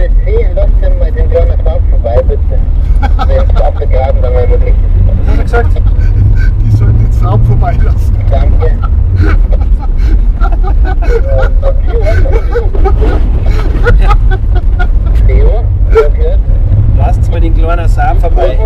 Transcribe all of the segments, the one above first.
das Vieh, lasst ihn mal den kleinen Saab vorbei, bitte. Wenn es abgegraben, dann mal möglich ist. Was hat er gesagt? Die sollen den Saab vorbeilassen. Danke. Theo, wer gehört? Lasst mal den kleinen Saab vorbei.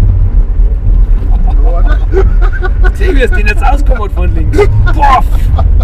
Wie es den jetzt auskommt von links. Boah!